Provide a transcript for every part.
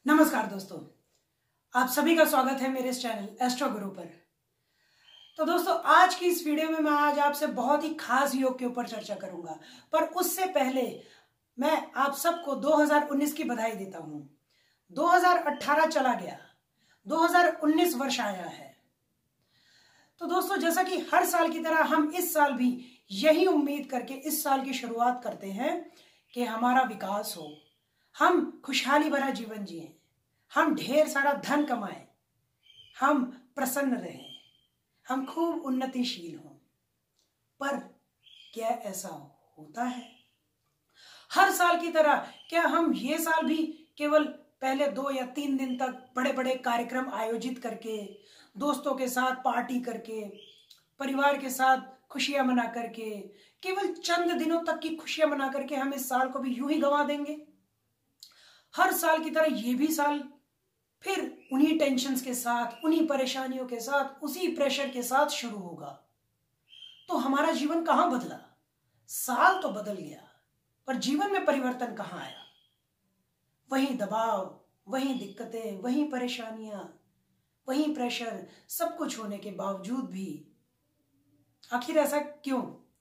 नमस्कार दोस्तों, आप सभी का स्वागत है मेरे इस चैनल एस्ट्रो गुरु पर। तो दोस्तों, आज की इस वीडियो में मैं आज आपसे बहुत ही खास योग के ऊपर चर्चा करूंगा। पर उससे पहले मैं आप सबको 2019 की बधाई देता हूं। 2018 चला गया, 2019 वर्ष आया है। तो दोस्तों, जैसा कि हर साल की तरह हम इस साल भी यही उम्मीद करके इस साल की शुरुआत करते हैं कि हमारा विकास हो, हम खुशहाली भरा जीवन जिएं, हम ढेर सारा धन कमाएं, हम प्रसन्न रहें, हम खूब उन्नतिशील हों। पर क्या ऐसा होता है? हर साल की तरह क्या हम ये साल भी केवल पहले 2 या 3 दिन तक बड़े बड़े कार्यक्रम आयोजित करके, दोस्तों के साथ पार्टी करके, परिवार के साथ खुशियां मना करके, केवल चंद दिनों तक की खुशियां मना करके हम इस साल को भी यूं ही गंवा देंगे? हर साल की तरह ये भी साल फिर उन्हीं टेंशन्स के साथ, उन्हीं परेशानियों के साथ, उसी प्रेशर के साथ शुरू होगा। तो हमारा जीवन कहां बदला? साल तो बदल गया, पर जीवन में परिवर्तन कहां आया? वही दबाव, वही दिक्कतें, वही परेशानियां, वही प्रेशर, सब कुछ होने के बावजूद भी आखिर ऐसा क्यों?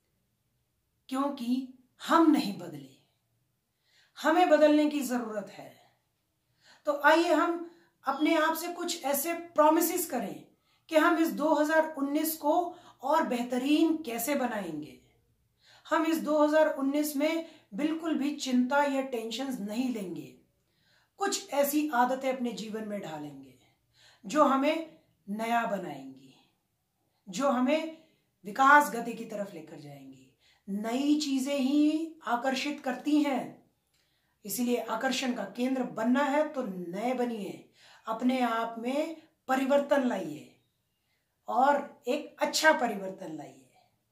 क्योंकि हम नहीं बदले। हमें बदलने की जरूरत है। तो आइए हम अपने आप से कुछ ऐसे प्रॉमिसेस करें कि हम इस 2019 को और बेहतरीन कैसे बनाएंगे। हम इस 2019 में बिल्कुल भी चिंता या टेंशन नहीं लेंगे। कुछ ऐसी आदतें अपने जीवन में ढालेंगे जो हमें नया बनाएंगी, जो हमें विकास गति की तरफ लेकर जाएंगी। नई चीजें ही आकर्षित करती हैं, इसीलिए आकर्षण का केंद्र बनना है तो नए बनिए, अपने आप में परिवर्तन लाइए और एक अच्छा परिवर्तन लाइए।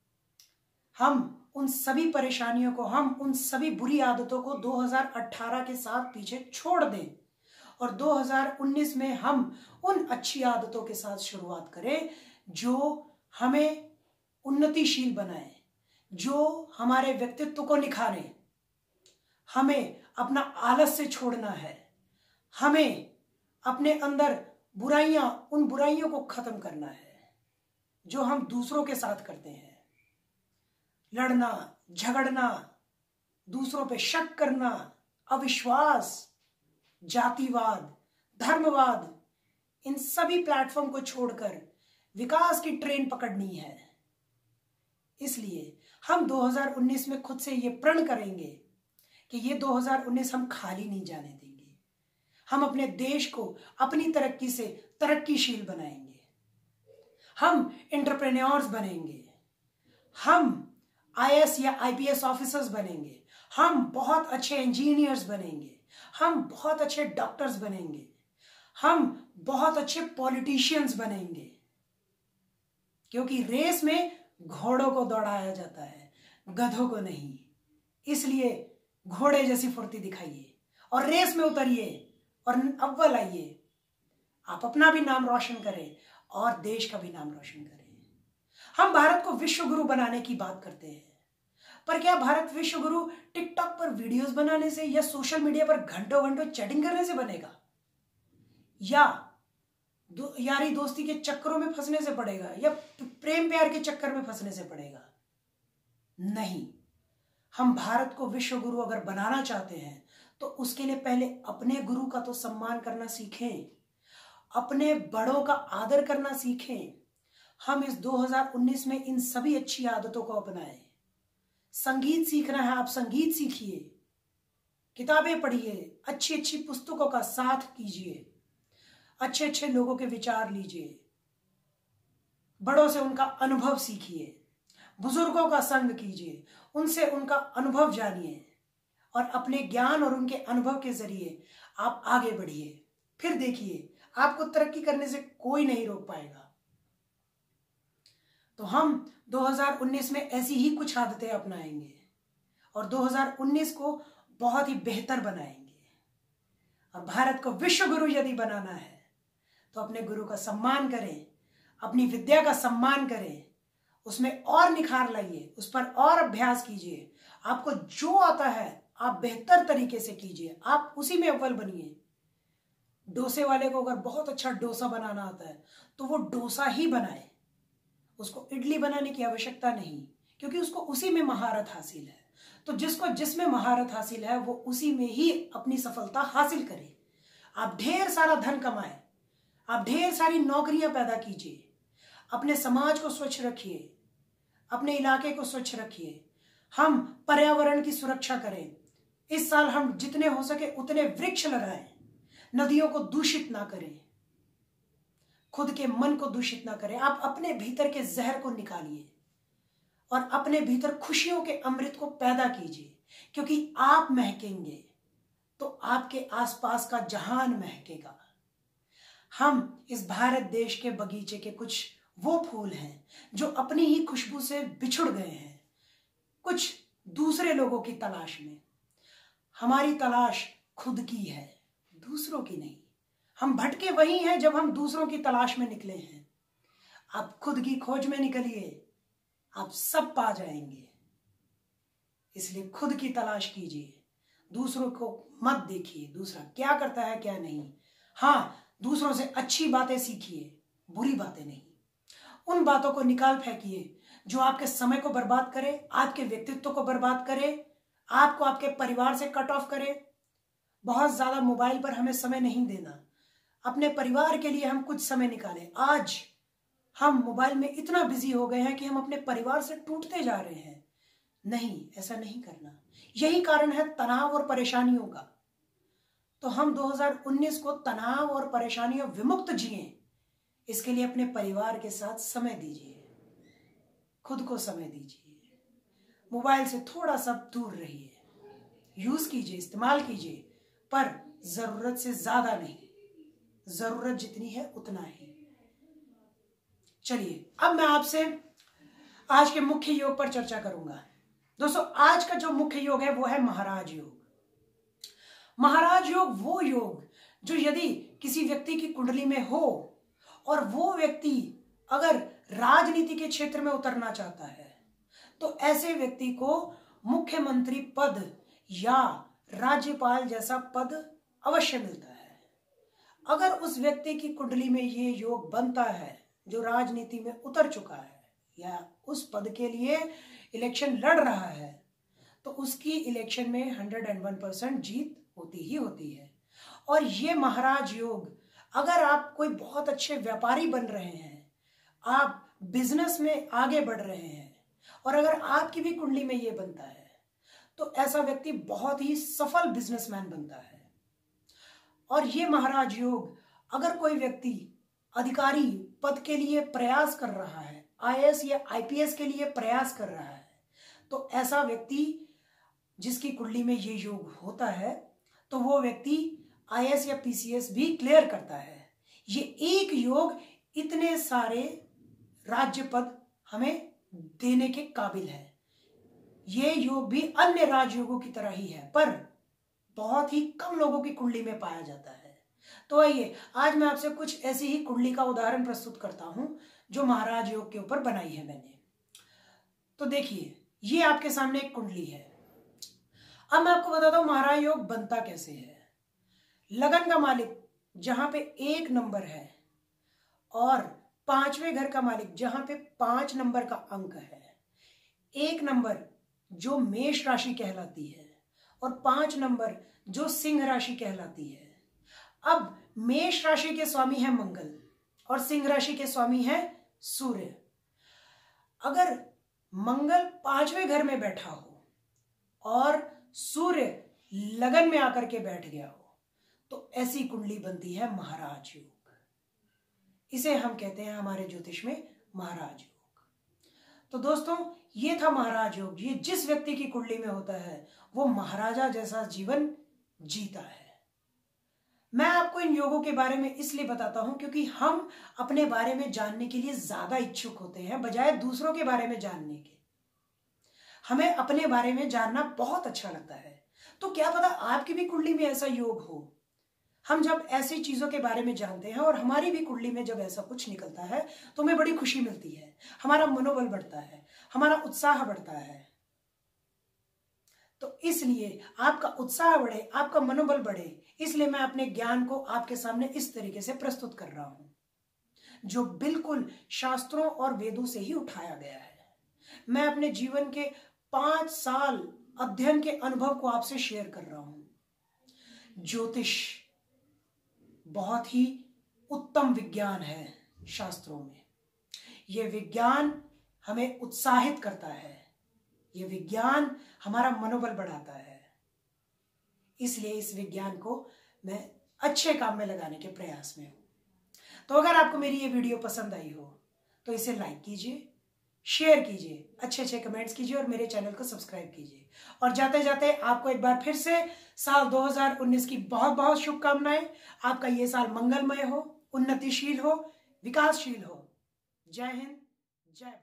हम उन सभी परेशानियों को, हम उन सभी बुरी आदतों को 2018 के साथ पीछे छोड़ दें और 2019 में हम उन अच्छी आदतों के साथ शुरुआत करें जो हमें उन्नतिशील बनाए, जो हमारे व्यक्तित्व को निखारें। हमें अपना आलस्य छोड़ना है, हमें अपने अंदर बुराइयां, उन बुराइयों को खत्म करना है जो हम दूसरों के साथ करते हैं। लड़ना, झगड़ना, दूसरों पे शक करना, अविश्वास, जातिवाद, धर्मवाद, इन सभी प्लेटफॉर्म को छोड़कर विकास की ट्रेन पकड़नी है। इसलिए हम 2019 में खुद से ये प्रण करेंगे कि ये 2019 हम खाली नहीं जाने देंगे। हम अपने देश को अपनी तरक्की से तरक्कीशील बनाएंगे। हम एंटरप्रेन्योर्स बनेंगे, हम आईएएस या आईपीएस ऑफिसर्स बनेंगे, हम बहुत अच्छे इंजीनियर्स बनेंगे, हम बहुत अच्छे डॉक्टर्स बनेंगे, हम बहुत अच्छे पॉलिटिशियंस बनेंगे। क्योंकि रेस में घोड़ों को दौड़ाया जाता है, गधों को नहीं। इसलिए घोड़े जैसी फुर्ती दिखाइए और रेस में उतरिए और अव्वल आइए। आप अपना भी नाम रोशन करें और देश का भी नाम रोशन करें। हम भारत को विश्व गुरु बनाने की बात करते हैं, पर क्या भारत विश्व गुरु टिकटॉक पर वीडियोस बनाने से या सोशल मीडिया पर घंटों घंटों चैटिंग करने से बनेगा? या यारी दोस्ती के चक्करों में फंसने से पड़ेगा? या प्रेम प्यार के चक्कर में फंसने से पड़ेगा? नहीं। हम भारत को विश्व गुरु अगर बनाना चाहते हैं तो उसके लिए पहले अपने गुरु का तो सम्मान करना सीखें, अपने बड़ों का आदर करना सीखें। हम इस 2019 में इन सभी अच्छी आदतों को अपनाएं। संगीत सीखना है, आप संगीत सीखिए, किताबें पढ़िए, अच्छी अच्छी पुस्तकों का साथ कीजिए, अच्छे अच्छे लोगों के विचार लीजिए, बड़ों से उनका अनुभव सीखिए, बुजुर्गों का संग कीजिए, उनसे उनका अनुभव जानिए और अपने ज्ञान और उनके अनुभव के जरिए आप आगे बढ़िए। फिर देखिए, आपको तरक्की करने से कोई नहीं रोक पाएगा। तो हम 2019 में ऐसी ही कुछ आदतें अपनाएंगे और 2019 को बहुत ही बेहतर बनाएंगे। और भारत को विश्व गुरु यदि बनाना है तो अपने गुरु का सम्मान करें, अपनी विद्या का सम्मान करें, उसमें और निखार लाइए, उस पर और अभ्यास कीजिए। आपको जो आता है आप बेहतर तरीके से कीजिए, आप उसी में अव्वल बनिए। डोसे वाले को अगर बहुत अच्छा डोसा बनाना आता है तो वो डोसा ही बनाए, उसको इडली बनाने की आवश्यकता नहीं, क्योंकि उसको उसी में महारत हासिल है। तो जिसको जिसमें महारत हासिल है वो उसी में ही अपनी सफलता हासिल करे। आप ढेर सारा धन कमाएं, आप ढेर सारी नौकरियां पैदा कीजिए, अपने समाज को स्वच्छ रखिए, अपने इलाके को स्वच्छ रखिए, हम पर्यावरण की सुरक्षा करें। इस साल हम जितने हो सके उतने वृक्ष लगाएं, नदियों को दूषित ना करें, खुद के मन को दूषित ना करें। आप अपने भीतर के जहर को निकालिए और अपने भीतर खुशियों के अमृत को पैदा कीजिए, क्योंकि आप महकेंगे तो आपके आसपास का जहान महकेगा। हम इस भारत देश के बगीचे के कुछ वो फूल हैं जो अपनी ही खुशबू से बिछुड़ गए हैं कुछ दूसरे लोगों की तलाश में। हमारी तलाश खुद की है, दूसरों की नहीं। हम भटके वही हैं जब हम दूसरों की तलाश में निकले हैं। आप खुद की खोज में निकलिए, आप सब पा जाएंगे। इसलिए खुद की तलाश कीजिए, दूसरों को मत देखिए दूसरा क्या करता है क्या नहीं। हाँ, दूसरों से अच्छी बातें सीखिए, बुरी बातें नहीं। उन बातों को निकाल फेंकिए जो आपके समय को बर्बाद करे, आपके व्यक्तित्व को बर्बाद करे, आपको आपके परिवार से कट ऑफ करे। बहुत ज्यादा मोबाइल पर हमें समय नहीं देना, अपने परिवार के लिए हम कुछ समय निकालें। आज हम मोबाइल में इतना बिजी हो गए हैं कि हम अपने परिवार से टूटते जा रहे हैं। नहीं, ऐसा नहीं करना। यही कारण है तनाव और परेशानियों का। तो हम 2019 को तनाव और परेशानियों विमुक्त जिएं, इसके लिए अपने परिवार के साथ समय दीजिए, खुद को समय दीजिए, मोबाइल से थोड़ा सा दूर रहिए, यूज कीजिए, इस्तेमाल कीजिए, पर जरूरत से ज्यादा नहीं, जरूरत जितनी है उतना ही। चलिए अब मैं आपसे आज के मुख्य योग पर चर्चा करूंगा। दोस्तों, आज का जो मुख्य योग है वो है महाराज योग। महाराज योग वो योग जो यदि किसी व्यक्ति की कुंडली में हो और वो व्यक्ति अगर राजनीति के क्षेत्र में उतरना चाहता है तो ऐसे व्यक्ति को मुख्यमंत्री पद या राज्यपाल जैसा पद अवश्य मिलता है। अगर उस व्यक्ति की कुंडली में ये योग बनता है जो राजनीति में उतर चुका है या उस पद के लिए इलेक्शन लड़ रहा है, तो उसकी इलेक्शन में 101% जीत होती ही होती है। और ये महाराज योग, अगर आप कोई बहुत अच्छे व्यापारी बन रहे हैं, आप बिजनेस में आगे बढ़ रहे हैं, और अगर आपकी भी कुंडली में ये बनता है तो ऐसा व्यक्ति बहुत ही सफल बिजनेसमैन बनता है। और ये महाराज योग अगर कोई व्यक्ति अधिकारी पद के लिए प्रयास कर रहा है, आईएएस या आईपीएस के लिए प्रयास कर रहा है, तो ऐसा व्यक्ति जिसकी कुंडली में ये योग होता है तो वो व्यक्ति आईएएस या पीसीएस भी क्लियर करता है। ये एक योग इतने सारे राज्य पद हमें देने के काबिल है। ये योग भी अन्य राजयोगों की तरह ही है, पर बहुत ही कम लोगों की कुंडली में पाया जाता है। तो आइए आज मैं आपसे कुछ ऐसी ही कुंडली का उदाहरण प्रस्तुत करता हूं जो महाराज योग के ऊपर बनाई है मैंने। तो देखिए, ये आपके सामने एक कुंडली है। अब मैं आपको बताता हूं महाराज योग बनता कैसे है। लगन का मालिक जहां पे 1 नंबर है और 5वें घर का मालिक जहां पे 5 नंबर का अंक है, 1 नंबर जो मेष राशि कहलाती है और 5 नंबर जो सिंह राशि कहलाती है। अब मेष राशि के स्वामी है मंगल और सिंह राशि के स्वामी है सूर्य। अगर मंगल 5वें घर में बैठा हो और सूर्य लगन में आकर के बैठ गया हो तो ऐसी कुंडली बनती है महाराज योग। इसे हम कहते हैं हमारे ज्योतिष में महाराज योग। तो दोस्तों, ये था महाराज योग। ये जिस व्यक्ति की कुंडली में होता है वो महाराजा जैसा जीवन जीता है। मैं आपको इन योगों के बारे में इसलिए बताता हूं क्योंकि हम अपने बारे में जानने के लिए ज्यादा इच्छुक होते हैं बजाय दूसरों के बारे में जानने के। हमें अपने बारे में जानना बहुत अच्छा लगता है। तो क्या पता आपकी भी कुंडली में ऐसा योग हो। हम जब ऐसी चीजों के बारे में जानते हैं और हमारी भी कुंडली में जब ऐसा कुछ निकलता है तो हमें बड़ी खुशी मिलती है, हमारा मनोबल बढ़ता है, हमारा उत्साह बढ़ता है। तो इसलिए आपका उत्साह बढ़े, आपका मनोबल बढ़े, इसलिए मैं अपने ज्ञान को आपके सामने इस तरीके से प्रस्तुत कर रहा हूं, जो बिल्कुल शास्त्रों और वेदों से ही उठाया गया है। मैं अपने जीवन के 5 साल अध्ययन के अनुभव को आपसे शेयर कर रहा हूं। ज्योतिष बहुत ही उत्तम विज्ञान है शास्त्रों में। यह विज्ञान हमें उत्साहित करता है, यह विज्ञान हमारा मनोबल बढ़ाता है। इसलिए इस विज्ञान को मैं अच्छे काम में लगाने के प्रयास में हूं। तो अगर आपको मेरी ये वीडियो पसंद आई हो तो इसे लाइक कीजिए, शेयर कीजिए, अच्छे अच्छे कमेंट्स कीजिए और मेरे चैनल को सब्सक्राइब कीजिए। और जाते जाते आपको एक बार फिर से साल 2019 की बहुत बहुत शुभकामनाएं। आपका ये साल मंगलमय हो, उन्नतिशील हो, विकासशील हो। जय हिंद, जय भारत।